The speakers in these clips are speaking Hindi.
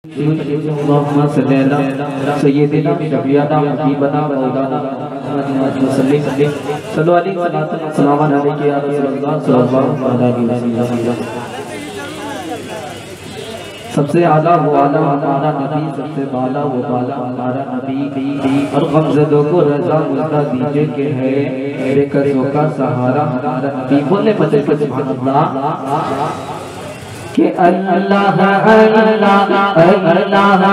अल्लाहुम्मा सल्ली अला सय्यिदिना शफीअना हबीबना मौलाना मुहम्मद सल्लल्लाहु अलैहि वसल्लम या रसूलल्लाह सल्लल्लाहु अलैहि वसल्लम। सबसे आला वो आला हमारा नबी, सबसे बाला वो बाला हमारा नबी। और गमज़दों को रज़ा मुर्दा दीजिए के है बेकसों का सहारा हमारा नबी। बोले मजे के सुभान अल्लाह के अल्लाह अल्लाह अल्लाह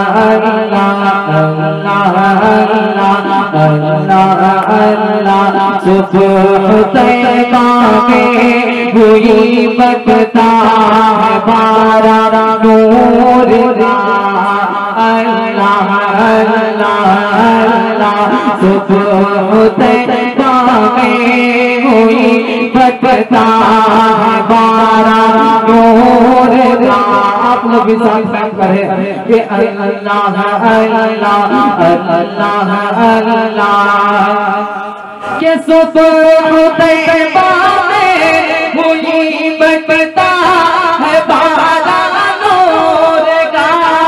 अल्लाह अल्लाह सुबह तैबा में हुई बकता बारा नूर का अल्लाह अल्लाह अल्लाह सुबह तैबा में हुई बकता बारा नूर का। आप लोग भी साथ साथ करें कि अल्लाह अल्लाह अल्लाह अल्लाह के सुबह तैबा में हुई बकता है बारा नूर का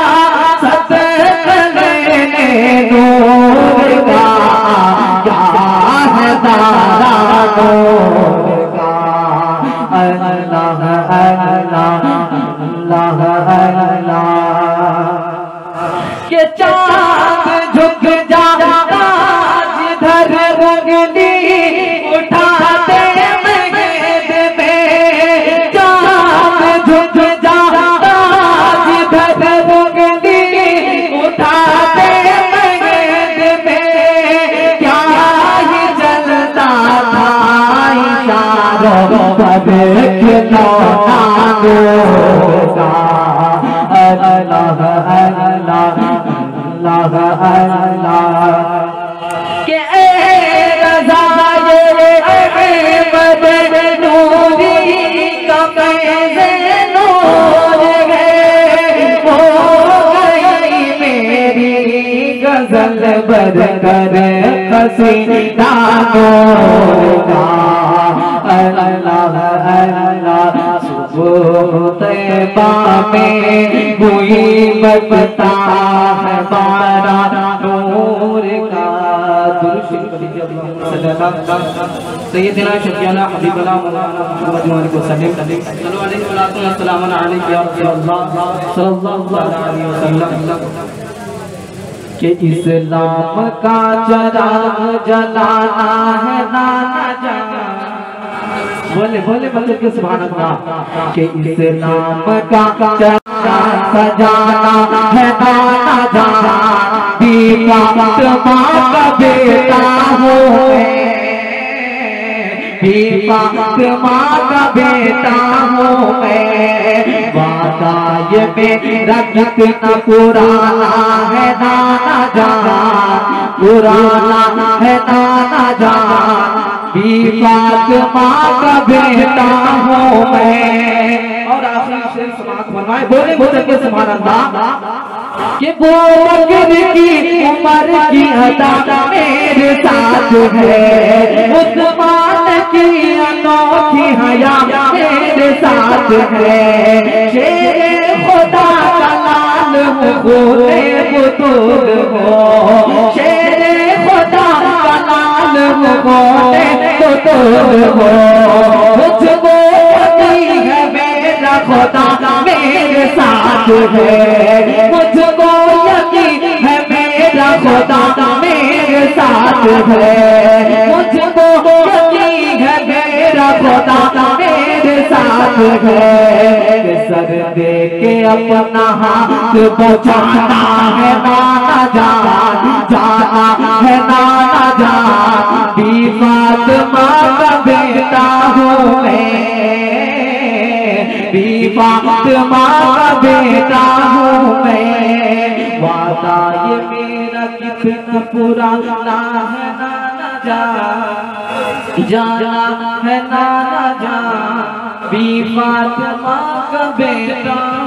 सतने नूर का क्या है तारा नूर का। अल्लाह अल्लाह अल्लाह अल्लाह के चाँद झुक जाता जिधर उंगली उठाते मेद में, चाँद झुक जाता जिधर उंगली उठाते मेद में, क्या ही चलता था इशारों पर खिलौना होगा। अल्लाह अल्लाह अल्लाह अल्लाह के रज़ा ये अहमद नूरी का फैज़ नूर है, हो गई मेरी गज़ल बरकर क़सीदा नूर का। अल्लाह अल्लाह सुबह तैबा में हुई बकता है बारा नूर का। सय्यदना शफीअना हबीबना मौलाना मुहम्मद सल्लल्लाहु अलैहि वसल्लम के इस्लाम का चराग जलाना है नाना जान। बोले बोले बोले के सुभान अल्लाह के इस्लाम का चराग सजाना है नाना जान। दीपा माँ का बेटा हो दीपा माँ का बेटा हो मैं, वादा ये मेरा कितना पुराना है नाना जान, पुराना है नाना जान। दीपात माँ का बेटा हूँ मैं। और आखिरी शेर समाप्त फरमाए बोले बोले के सुभान अल्लाह कि वो बकरी की उम्र की अदा मेरे साथ है, उस्मान की अनोखी हया मेरे साथ है। शेर खुदा का लाल गोरे बुजुर्ग हो, शेर खुदा का लाल गोरे बुजुर्ग हो। मुझको पति है मेरा खुदा मेरे साथ है, मुझको यकीन है मेरा खुदा मेरे साथ है, मुझको यकीन है मेरा खुदा मेरे साथ है। सर दे के अपना हाथ बचाना है नाना जान, जाना है नाना जान। दीवात माँ का बेटा हूँ मैं, दीवात माँ का बेटा हूँ मैं। वादा ये मेरा कितना पुराना है नाना जान, जाना है नाना जान। दीवात माँ का बेटा